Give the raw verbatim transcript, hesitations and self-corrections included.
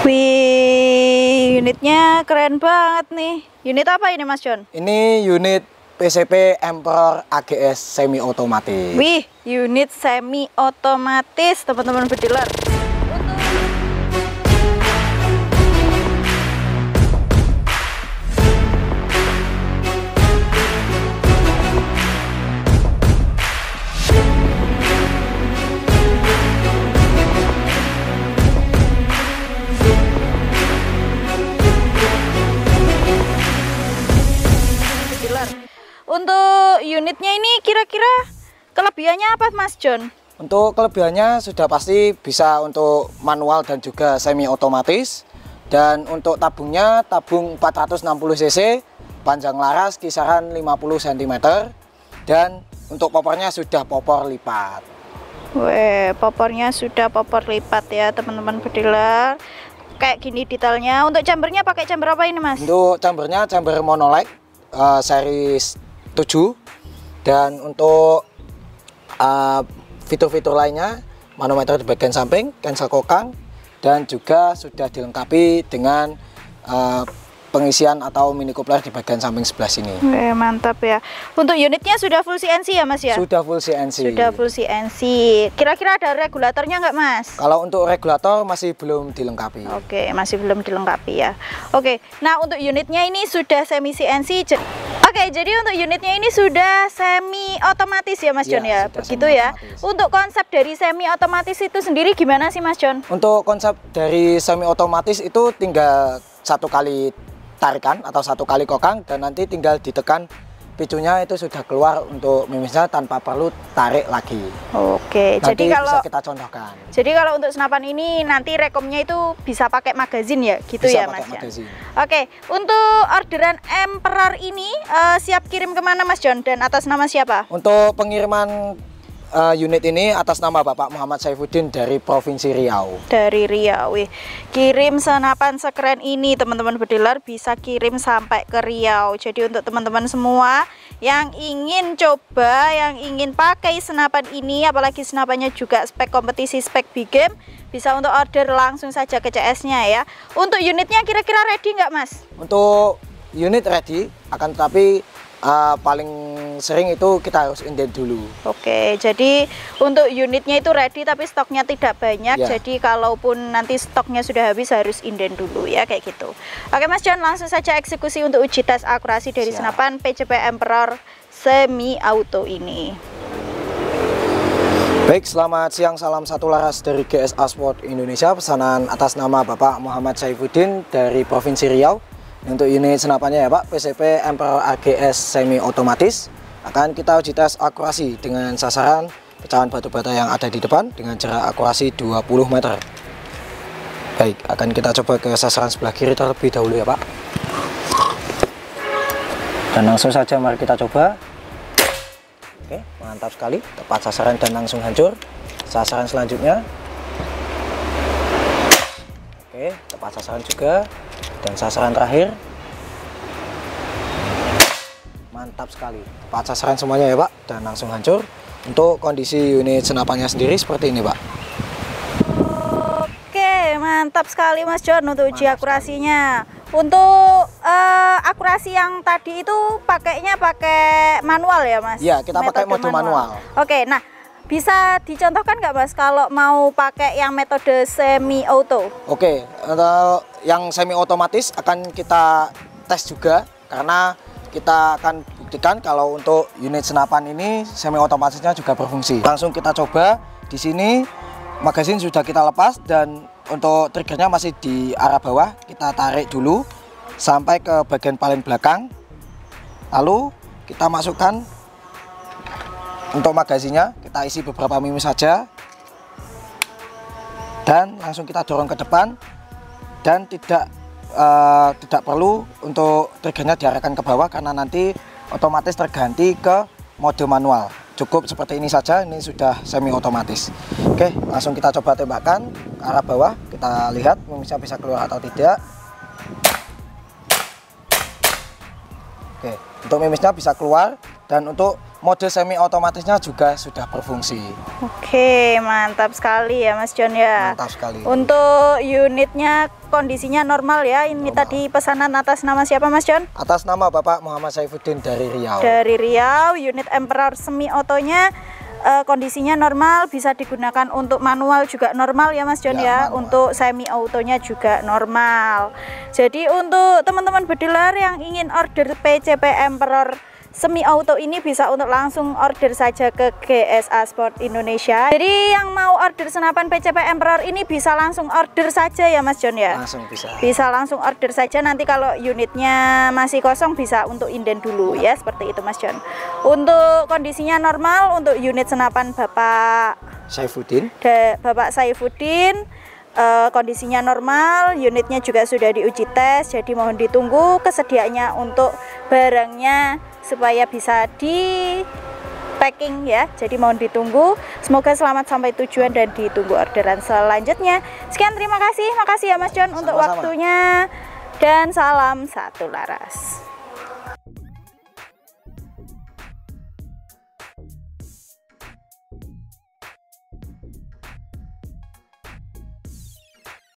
Wih, unitnya keren banget nih. Unit apa ini Mas John? Ini unit P C P Emperor A G S semi otomatis. Wih, unit semi otomatis teman-teman bediler. Untuk unitnya ini kira-kira kelebihannya apa Mas John? Untuk kelebihannya sudah pasti bisa untuk manual dan juga semi otomatis. Dan untuk tabungnya tabung empat ratus enam puluh cc, panjang laras kisaran lima puluh sentimeter. Dan untuk popornya sudah popor lipat. Weh, popornya sudah popor lipat ya teman-teman bediler. Kayak gini detailnya. Untuk chambernya pakai chamber apa ini Mas? Untuk chambernya chamber monolite uh, series tujuh. Dan untuk fitur-fitur uh, lainnya, manometer di bagian samping, cancel kokang, dan juga sudah dilengkapi dengan uh, pengisian atau mini coupler di bagian samping sebelah sini. Weh, mantap ya. Untuk unitnya sudah full C N C ya Mas ya? Sudah full C N C. Sudah full C N C. Kira-kira ada regulatornya nggak Mas? Kalau untuk regulator masih belum dilengkapi. Oke, masih belum dilengkapi ya. Oke, nah untuk unitnya ini sudah semi C N C. Oke, jadi untuk unitnya ini sudah semi otomatis ya Mas John ya, ya? Begitu ya. Untuk konsep dari semi otomatis itu sendiri gimana sih Mas John? Untuk konsep dari semi otomatis itu tinggal satu kali tarikan atau satu kali kokang dan nanti tinggal ditekan picunya itu sudah keluar untuk mimisnya tanpa perlu tarik lagi. Oke, nanti jadi kalau bisa kita contohkan. Jadi kalau untuk senapan ini nanti rekomnya itu bisa pakai magazin ya, gitu bisa ya Mas John. Magazin. Oke, untuk orderan Emperor ini uh, siap kirim kemana Mas John dan atas nama siapa? Untuk pengiriman uh, unit ini atas nama Bapak Muhammad Saifuddin dari Provinsi Riau. Dari Riau, wih. Kirim senapan sekeren ini teman-teman bediler bisa kirim sampai ke Riau. Jadi untuk teman-teman semua yang ingin coba, yang ingin pakai senapan ini, apalagi senapannya juga spek kompetisi, spek big game, bisa untuk order langsung saja ke C S-nya ya. Untuk unitnya kira-kira ready nggak Mas? Untuk unit ready, akan tetapi uh, paling sering itu kita harus indent dulu. Oke, jadi untuk unitnya itu ready tapi stoknya tidak banyak. Ya. Jadi kalaupun nanti stoknya sudah habis harus indent dulu ya, kayak gitu. Oke Mas John, langsung saja eksekusi untuk uji tes akurasi dari Siap. senapan P C P Emperor semi auto ini. Baik, selamat siang, salam satu laras dari G S A Sport Indonesia. Pesanan atas nama Bapak Muhammad Saifuddin dari Provinsi Riau. Untuk unit senapannya ya Pak, P C P Emperor A G S semi otomatis. Akan kita uji tes akurasi dengan sasaran pecahan batu bata yang ada di depan dengan jarak akurasi dua puluh meter. Baik, akan kita coba ke sasaran sebelah kiri terlebih dahulu ya Pak. Dan langsung saja mari kita coba. Oke, mantap sekali, tepat sasaran dan langsung hancur. Sasaran selanjutnya. Oke, tepat sasaran juga. Dan sasaran terakhir. Mantap sekali, tepat sasaran semuanya ya Pak, dan langsung hancur. Untuk kondisi unit senapannya sendiri seperti ini Pak. Oke, mantap sekali Mas John untuk uji mantap akurasinya. Sekali. Untuk uh, akurasi yang tadi itu pakainya pakai manual ya Mas? Iya, kita metode pakai mode manual. manual. Oke, nah bisa dicontohkan nggak Mas kalau mau pakai yang metode semi auto? Oke, untuk yang semi otomatis akan kita tes juga karena kita akan buktikan kalau untuk unit senapan ini semi otomatisnya juga berfungsi. Langsung kita coba. Di sini magazin sudah kita lepas dan untuk triggernya masih di arah bawah. Kita tarik dulu sampai ke bagian paling belakang. Lalu kita masukkan untuk magazinnya, kita isi beberapa mimis saja. Dan langsung kita dorong ke depan dan tidak uh, tidak perlu untuk triggernya diarahkan ke bawah karena nanti otomatis terganti ke mode manual. Cukup seperti ini saja, ini sudah semi otomatis. Oke, langsung kita coba tembakan ke arah bawah. Kita lihat mimisnya bisa keluar atau tidak. Oke, untuk mimisnya bisa keluar dan untuk mode semi otomatisnya juga sudah berfungsi. Oke, mantap sekali ya Mas John ya. Mantap sekali. Untuk unitnya kondisinya normal ya. Ini Normal. tadi pesanan atas nama siapa Mas John? Atas nama Bapak Muhammad Saifuddin dari Riau. Dari Riau. Unit Emperor semi otonya uh, kondisinya normal, bisa digunakan untuk manual juga normal ya Mas John ya, ya. Untuk semi autonya juga normal. Jadi untuk teman-teman bediler yang ingin order P C P Emperor semi auto ini bisa untuk langsung order saja ke G S A Sport Indonesia. Jadi yang mau order senapan P C P Emperor ini bisa langsung order saja ya Mas John ya. Langsung bisa. Bisa langsung order saja, nanti kalau unitnya masih kosong bisa untuk inden dulu ya, seperti itu Mas John. Untuk kondisinya normal, untuk unit senapan Bapak Saifuddin. Bapak Saifuddin Uh, kondisinya normal, unitnya juga sudah diuji tes, jadi mohon ditunggu kesediaannya untuk barangnya supaya bisa di packing ya. Jadi mohon ditunggu. Semoga selamat sampai tujuan dan ditunggu orderan selanjutnya. Sekian, terima kasih, makasih ya Mas John untuk Sama-sama. waktunya, dan salam satu laras.